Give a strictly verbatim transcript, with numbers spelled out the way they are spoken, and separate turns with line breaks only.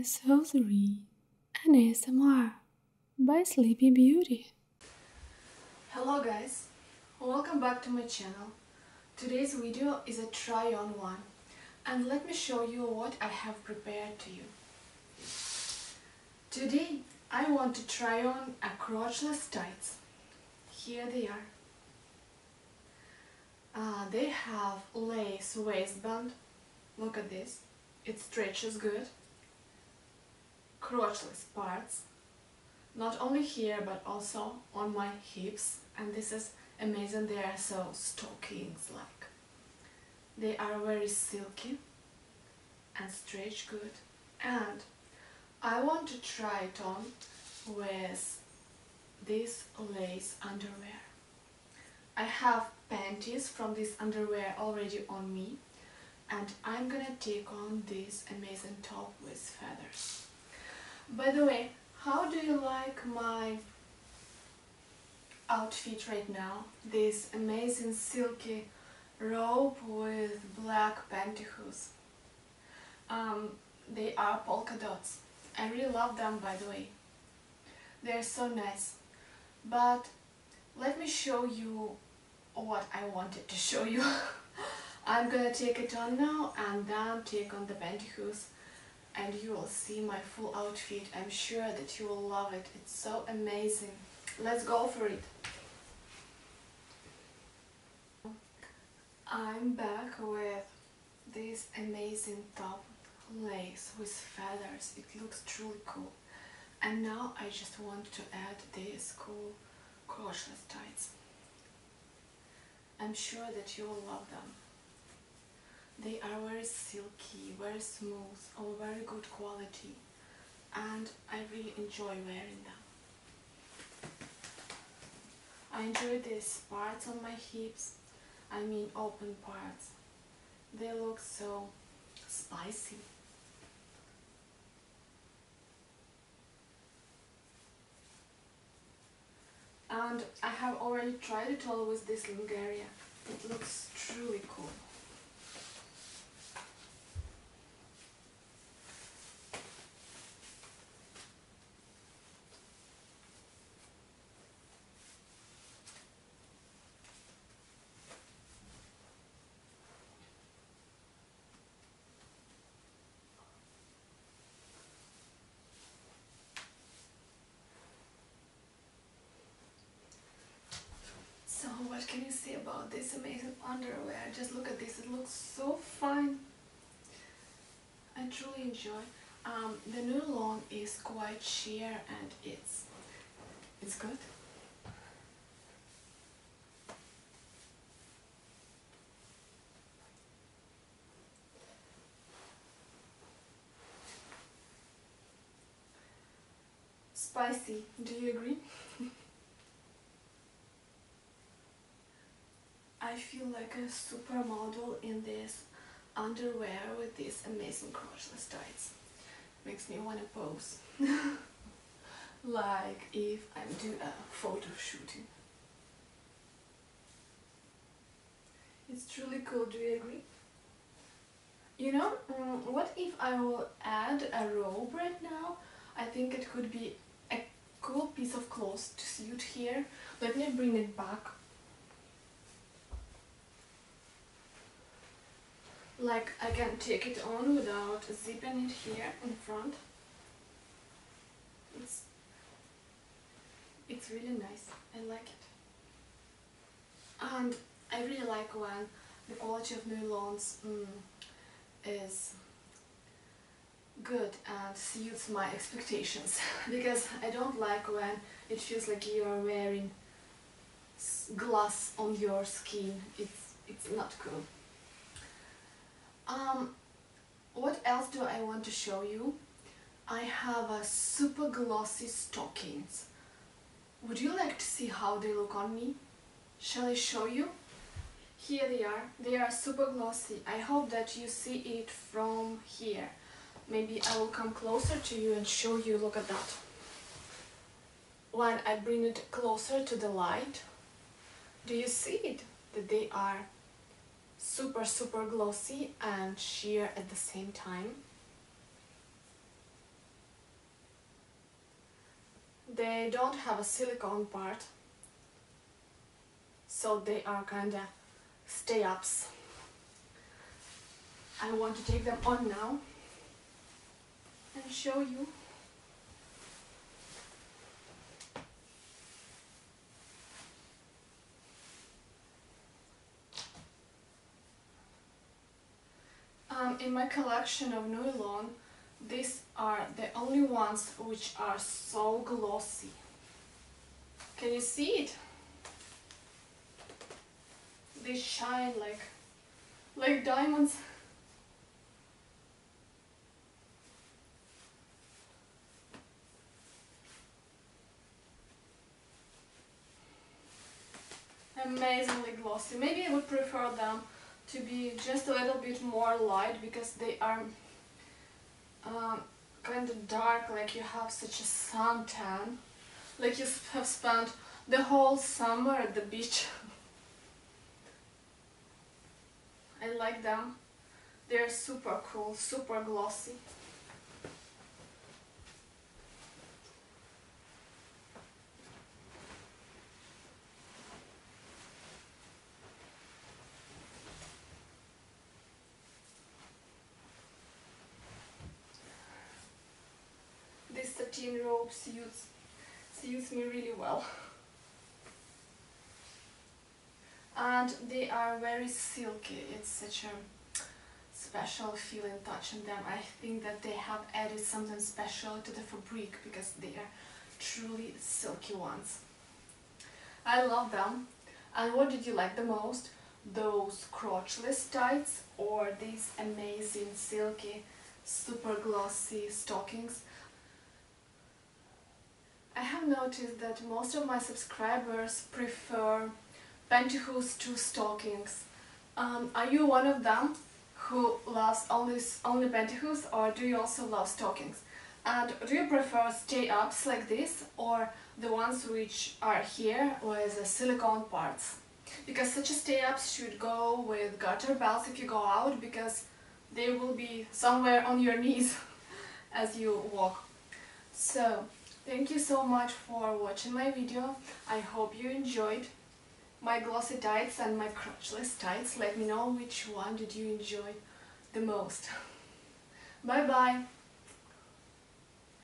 Hosiery and A S M R by Sleepy Beauty.
Hello guys, welcome back to my channel. Today's video is a try-on one, and let me show you what I have prepared to you. Today I want to try on a crotchless tights. Here they are. Uh, they have lace waistband. Look at this, it stretches good. Crotchless parts, not only here but also on my hips, and this is amazing. They are so stockings like. They are very silky and stretch good, and I want to try it on with this lace underwear. I have panties from this underwear already on me, and I'm gonna take on this amazing top with feathers. By the way, how do you like my outfit right now? This amazing silky robe with black pantyhose. Um, they are polka dots. I really love them, by the way. They're so nice. But let me show you what I wanted to show you. I'm gonna take it on now and then take on the pantyhose, and you will see my full outfit. I'm sure that you will love it. It's so amazing. Let's go for it. I'm back with this amazing top lace with feathers. It looks truly cool. And now I just want to add these cool crotchless tights. I'm sure that you will love them. They are very silky, very smooth, of very good quality, and I really enjoy wearing them. I enjoy these parts on my hips, I mean open parts. They look so spicy. And I have already tried it all with this Lingerie. It looks truly cool. So what can you say about this amazing underwear? Just look at this, it looks so fine. I truly enjoy. Um, the nylon is quite sheer and it's it's good. Spicy, do you agree? I feel like a supermodel in this underwear with these amazing crotchless tights. Makes me want to pose. Like if I'm doing a photo shooting. It's truly cool, do you agree? You know, um, what if I will add a robe right now? I think it could be a cool piece of clothes to suit here. Let me bring it back. Like I can take it on without zipping it here in front. It's, it's really nice. I like it. And I really like when the quality of nylons mm, is good and suits my expectations. Because I don't like when it feels like you are wearing glass on your skin. It's, it's not cool. Um, what else do I want to show you? I have a super glossy stockings. Would you like to see how they look on me? Shall I show you? Here they are. They are super glossy. I hope that you see it from here. Maybe I will come closer to you and show you. Look at that. When I bring it closer to the light, do you see it? That they are super super glossy and sheer at the same time. They don't have a silicone part, so they are kinda stay-ups. I want to take them on now and show you. Um, in my collection of nylon, these are the only ones which are so glossy. Can you see it? They shine like like diamonds. Amazingly glossy. Maybe I would prefer them to be just a little bit more light because they are um, kind of dark, like you have such a suntan, like you have spent the whole summer at the beach. I like them. They're super cool, super glossy. This satin robe suits, suits me really well. And they are very silky. It's such a special feeling touching them. I think that they have added something special to the fabric because they are truly silky ones. I love them. And what did you like the most? Those crotchless tights or these amazing silky super glossy stockings? I have noticed that most of my subscribers prefer Pantyhose two stockings. Um, are you one of them who loves only, only pantyhose, or do you also love stockings? And do you prefer stay-ups like this or the ones which are here with the silicone parts? Because such a stay-ups should go with garter belts if you go out, because they will be somewhere on your knees as you walk. So, thank you so much for watching my video. I hope you enjoyed my glossy tights and my crotchless tights. Let me know which one did you enjoy the most. Bye bye!